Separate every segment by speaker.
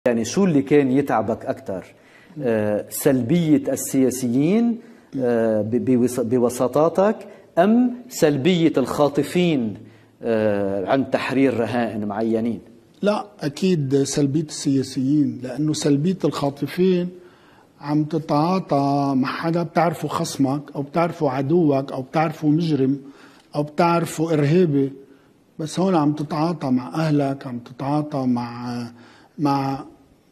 Speaker 1: يعني شو اللي كان يتعبك أكثر؟ سلبية السياسيين بوساطاتك أم سلبية الخاطفين عن تحرير رهائن معينين؟
Speaker 2: لا، أكيد سلبية السياسيين، لأنه سلبية الخاطفين عم تتعاطى مع حدا بتعرفه خصمك أو بتعرفه عدوك أو بتعرفه مجرم أو بتعرفه إرهابي، بس هون عم تتعاطى مع أهلك، عم تتعاطى مع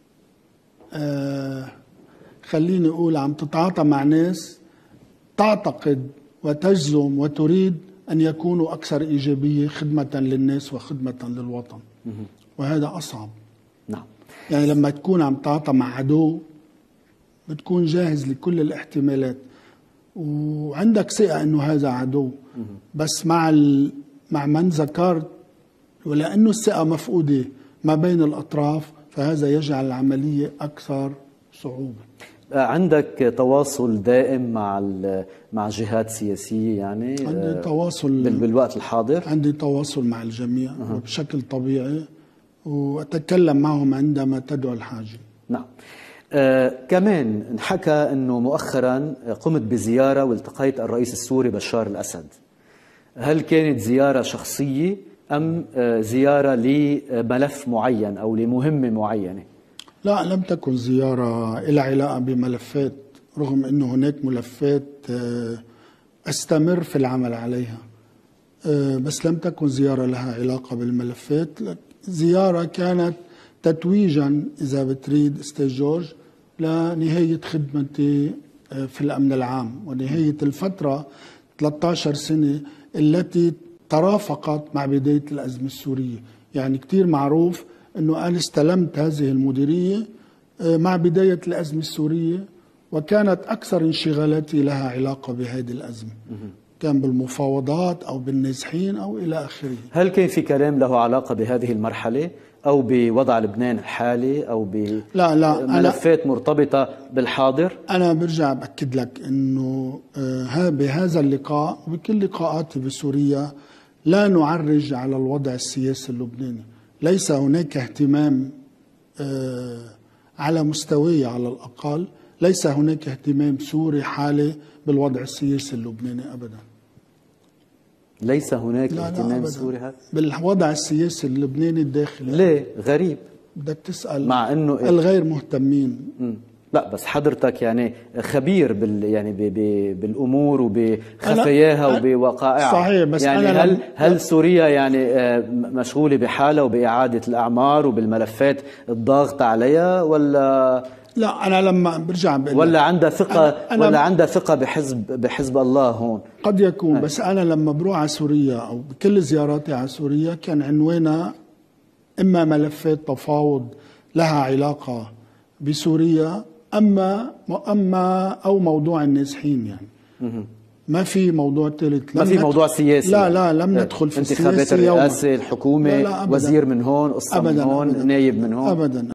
Speaker 2: خليني أقول عم تتعاطى مع ناس تعتقد وتجزم وتريد أن يكونوا أكثر إيجابية خدمة للناس وخدمة للوطن، وهذا أصعب.
Speaker 1: نعم.
Speaker 2: يعني لما تكون عم تتعاطى مع عدو بتكون جاهز لكل الاحتمالات وعندك ثقة أنه هذا عدو، بس مع من ذكرت، ولأنه الثقة مفقودة ما بين الأطراف فهذا يجعل العملية أكثر صعوبة.
Speaker 1: عندك تواصل دائم مع جهات سياسية؟ يعني
Speaker 2: عندي تواصل
Speaker 1: بالوقت الحاضر؟
Speaker 2: عندي تواصل مع الجميع بشكل طبيعي، وأتكلم معهم عندما تدعو الحاجة.
Speaker 1: نعم. كمان انحكى أنه مؤخرا قمت بزيارة والتقيت الرئيس السوري بشار الأسد. هل كانت زيارة شخصية أم زيارة لملف معين أو لمهمة معينة؟
Speaker 2: لا، لم تكن زيارة لها علاقة بملفات، رغم أنه هناك ملفات أستمر في العمل عليها، بس لم تكن زيارة لها علاقة بالملفات. زيارة كانت تتويجا إذا بتريد أستاذ جورج لنهاية خدمتي في الأمن العام ونهاية الفترة 13 سنة التي ترافقت مع بداية الأزمة السورية. يعني كتير معروف أنه أنا استلمت هذه المديرية مع بداية الأزمة السورية، وكانت أكثر انشغالاتي لها علاقة بهذه الأزمة، كان بالمفاوضات أو بالنازحين أو إلى آخره.
Speaker 1: هل كان في كلام له علاقة بهذه المرحلة أو بوضع لبنان الحالي أو بملفات مرتبطة بالحاضر؟
Speaker 2: أنا برجع بأكد لك أنه بهذا اللقاء وبكل لقاءاتي بسوريا لا نعرج على الوضع السياسي اللبناني. ليس هناك اهتمام على مستوي على الأقل، ليس هناك اهتمام سوري حالي بالوضع السياسي اللبناني أبدا.
Speaker 1: ليس هناك اهتمام سوري
Speaker 2: بالوضع السياسي اللبناني الداخلي.
Speaker 1: ليه؟ غريب.
Speaker 2: بدك تسأل
Speaker 1: مع انه
Speaker 2: الغير مهتمين.
Speaker 1: لا بس حضرتك يعني خبير بالامور وبخفاياها وبوقائعها.
Speaker 2: صحيح، بس
Speaker 1: يعني هل سوريا يعني مشغوله بحالها وباعاده الاعمار وبالملفات الضاغطه عليها، ولا
Speaker 2: لا؟ انا لما برجع
Speaker 1: ولا عندها ثقه ولا عندها ثقه بحزب الله هون؟
Speaker 2: قد يكون. بس انا لما بروح على سوريا او بكل زياراتي على سوريا كان عنوانها اما ملفات تفاوض لها علاقه بسوريا او موضوع النازحين. يعني ما في موضوع ثالث،
Speaker 1: ما في موضوع سياسي.
Speaker 2: لا لم ندخل في
Speaker 1: انتخابات الرئاسه، الحكومه، وزير من هون، قصه من هون، نايب من هون،
Speaker 2: ابدا.